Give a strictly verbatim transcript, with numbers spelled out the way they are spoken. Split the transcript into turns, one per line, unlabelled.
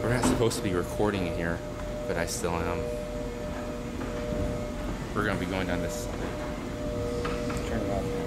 We're not supposed to be recording in here, but I still am. We're gonna be going down this.
Turn it off.